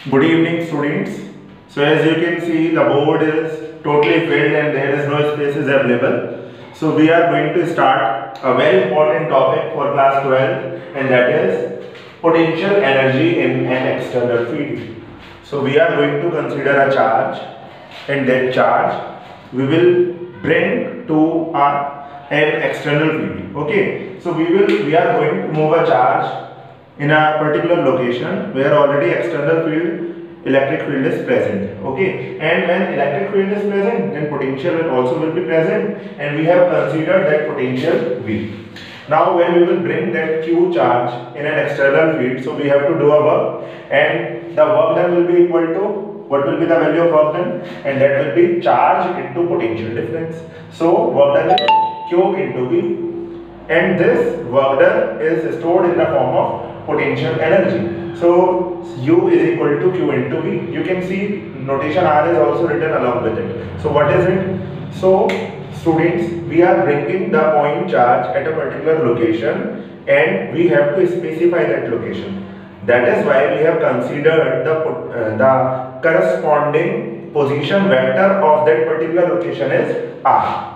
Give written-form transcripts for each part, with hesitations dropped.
Good evening, students. So as you can see, the board is totally filled and there is no spaces available. So we are going to start a very important topic for class 12, and that is potential energy in an external field. So we are going to consider a charge, and that charge we will bring to an external field. Okay. So we are going to move a charge in a particular location where already external field electric field is present. Okay, and when electric field is present, then potential will be present, and we have considered that potential V. Now when we will bring that Q charge in an external field, so we have to do a work, and the work done will be equal to, what will be the value of work done, and that will be charge into potential difference. So work done is Q into V, and this work done is stored in the form of potential energy. So U is equal to Q into V. You can see notation R is also written along with it. So what is it? So students, we are bringing the point charge at a particular location, and we have to specify that location. That is why we have considered the corresponding position vector of that particular location is R.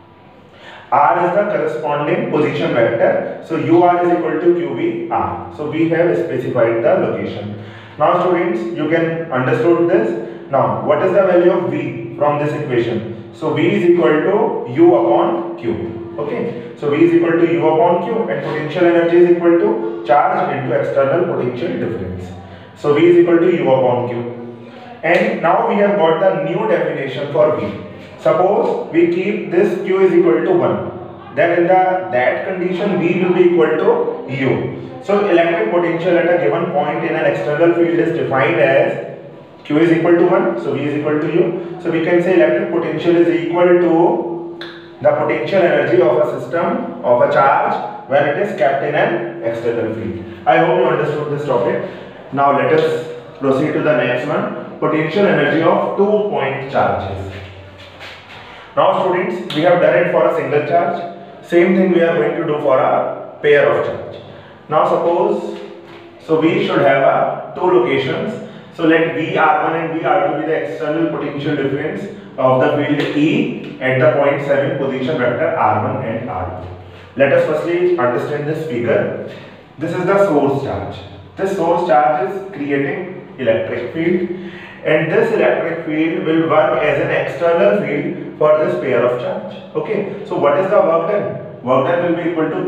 R is the corresponding position vector. So UR is equal to QVR. So we have specified the location. Now students, you can understood this. Now what is the value of V from this equation? So V is equal to U upon Q. Okay. So V is equal to U upon Q, and potential energy is equal to charge into external potential difference. So V is equal to U upon Q. And now we have got the new definition for V. Suppose we keep this Q is equal to 1, then in that condition V will be equal to U. So electric potential at a given point in an external field is defined as Q is equal to 1, so V is equal to U. So we can say electric potential is equal to the potential energy of a system of a charge when it is kept in an external field. I hope you understood this topic. Now let us proceed to the next one, potential energy of 2-point charges. Now students, we have done it for a single charge. Same thing we are going to do for a pair of charge. Now suppose, so we should have two locations. So let VR1 and VR2 be the external potential difference of the field E at the point 7 position vector R1 and R2. Let us firstly understand this figure. This is the source charge. This source charge is creating electric field, and this electric field will work as an external field for this pair of charge. Okay, so what is the work done? Work done will be equal to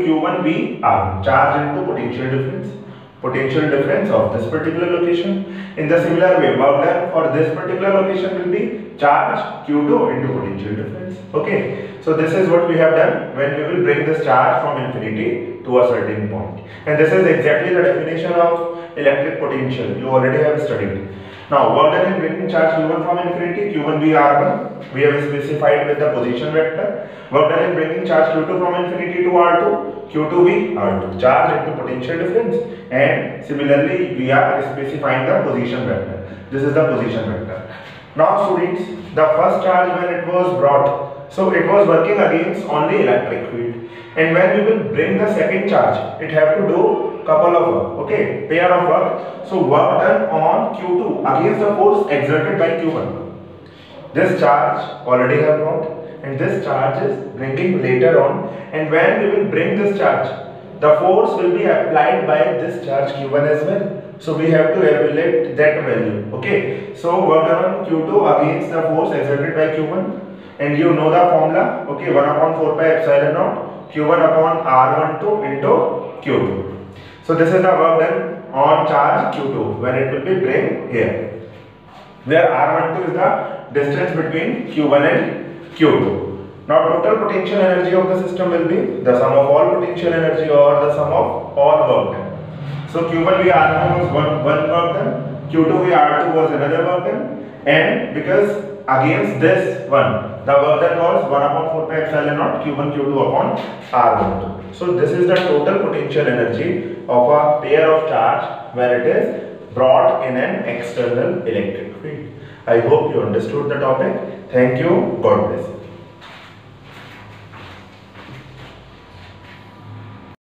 Q1VR, charge into potential difference. Potential difference of this particular location. In the similar way, work done for this particular location will be charge Q2 into potential difference. Okay, so this is what we have done when we will bring this charge from infinity to a certain point. And this is exactly the definition of electric potential you already have studied. Now work done in bringing charge Q1 from infinity, Q1VR1, we have specified with the position vector. Work done in bringing charge Q2 from infinity to R2, Q2VR2, charge into potential difference, and similarly we are specifying the position vector. This is the position vector. Now students, the first charge when it was brought, so it was working against only electric field, and when we will bring the second charge, it have to do couple of work, okay, pair of work. So work done on Q2 against the force exerted by Q1. This charge already have brought, and this charge is bringing later on, and when we will bring this charge, the force will be applied by this charge Q1 as well. So we have to evaluate that value. Okay, so work done on Q2 against the force exerted by Q1, and you know the formula. Okay, 1 upon 4 pi epsilon naught Q1 upon R12 into Q2. So this is the work done on charge Q2 when it will be bring here, where R12 is the distance between Q1 and Q2. Now total potential energy of the system will be the sum of all potential energy or the sum of all work done. So Q1 V R1 was one work done, Q2 V R2 was another work done, and because against this one, the work done was 1 upon 4 pi epsilon naught Q1 Q2 upon R12. So this is the total potential energy of a pair of charge when it is brought in an external electric field. I hope you understood the topic. Thank you. God bless.